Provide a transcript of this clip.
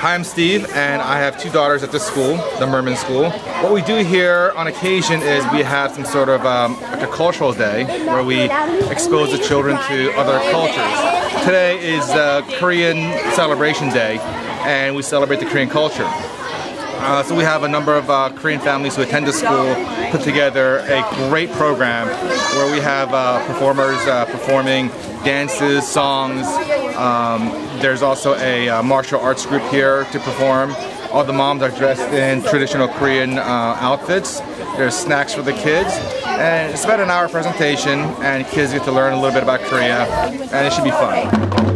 Hi, I'm Steve, and I have two daughters at this school, the Mirman School. What we do here on occasion is we have some sort of like a cultural day where we expose the children to other cultures. Today is Korean Celebration Day, and we celebrate the Korean culture. So we have a number of Korean families who attend the school, put together a great program where we have performers performing dances, songs. There's also a martial arts group here to perform. All the moms are dressed in traditional Korean outfits. There's snacks for the kids. And it's about an hour presentation, and kids get to learn a little bit about Korea, and it should be fun.